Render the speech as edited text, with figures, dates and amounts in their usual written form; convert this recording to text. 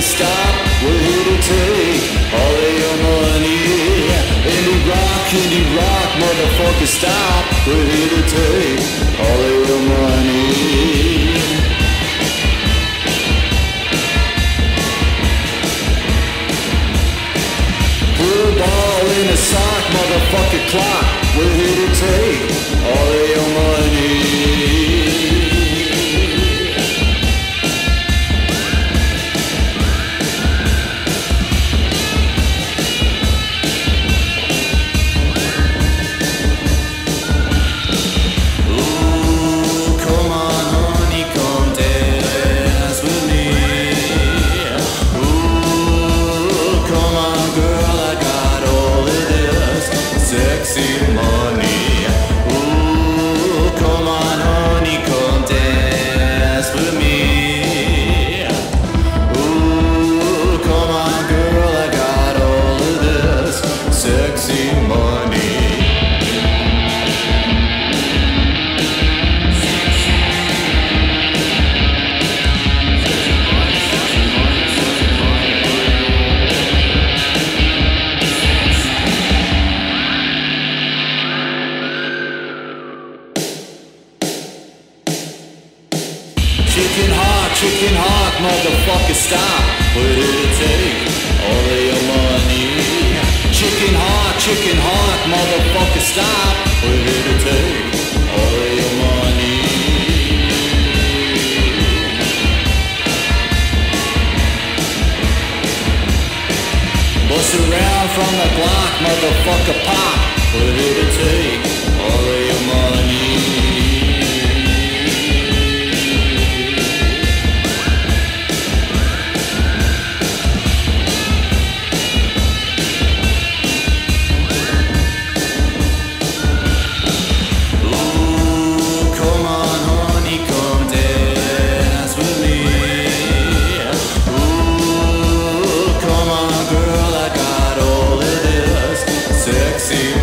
stop. We're here to take all of your money. Indie rock, motherfucker, stop. We're here to take all of your money. Put a ball in a sock, motherfucker, clock. We're here to take all of your money. Chicken hawk, motherfucker, stop. We're here to take all of your money. Chicken hawk, motherfucker, stop. We're here to take all of your money. Bust around from the block, motherfucker, pop. We're here to take all of your money. See